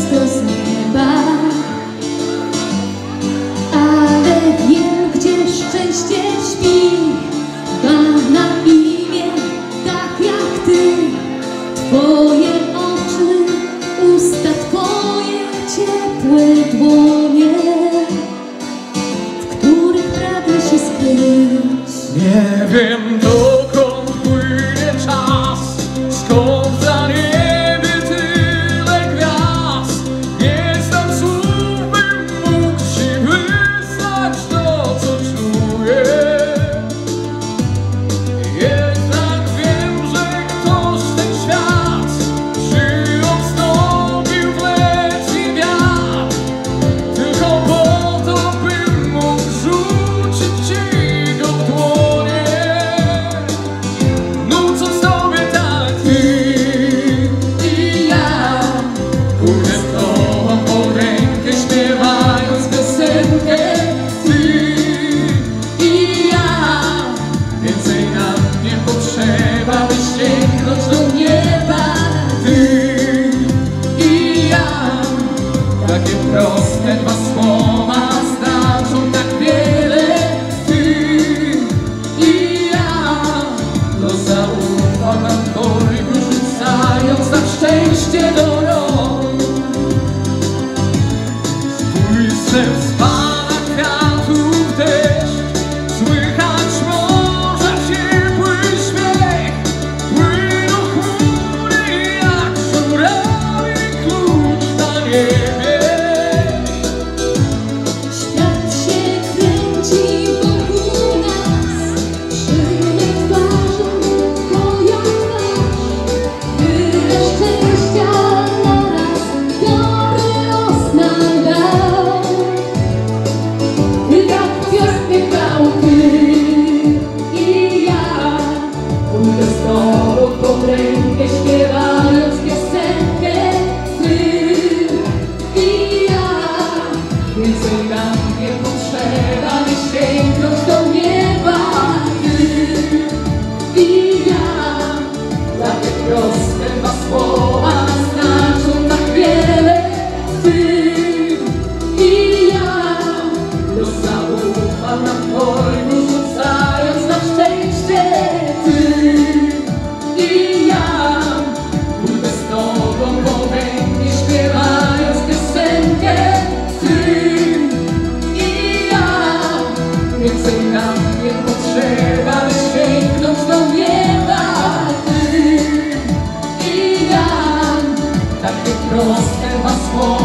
prosto z nieba. Ale wiem, gdzie szczęście śpi, ma na imię tak jak ty. Twoje oczy, usta twoje, ciepłe dłonie, w których pragnę się skryć. Nie wiem, dokąd płynie czas, skąd za niebie tyle gwiazd. Nie znam słów, bym mógł ci wysłać to, co czuję. Jednak wiem, że ktoś ten świat przyozdobił w letni wiatr, tylko po to, bym mógł rzucić ci go w dłonie. Nucąc tobie tak ty i ja, pójdę z tobą pod rękę, śpiewając piosenkę. Ty i ja, więcej nam nie potrzeba, by sięgnąć do nieba. Ty i ja, takie proste dwa słowa znaczą tak wiele. Ty i ja, to zaufał nam Bóg, rzucając na szczęście do rąk. Spójrzcie z pana kwiatów deszcz, słychać morza ciepły śmiech. Płyną chmury jak żurawie, klucz na niebie. Świat się kręci wokół nas, przyjmę twarzą twoją twarz. Tyle szczęścia naraz, dobry los nam dał. Ty tak pięknie grał, ty i ja, pójdę z tobą pod rękę, śpiewając piosenkę. Ty i ja, więcej nam nie potrzeba, by sięgnąć do nieba. Ty i ja, takie proste dwa słowa znaczą tak wiele. Ty i ja, to zaufał nam Bóg, rzucając na szczęście. Ty i ja, pójdę z tobą po rękę, śpiewając piosenkę. Ty i ja, więcej nam nie potrzeba, by sięgnąć do nieba. Ty i ja, takie proste dwa słowa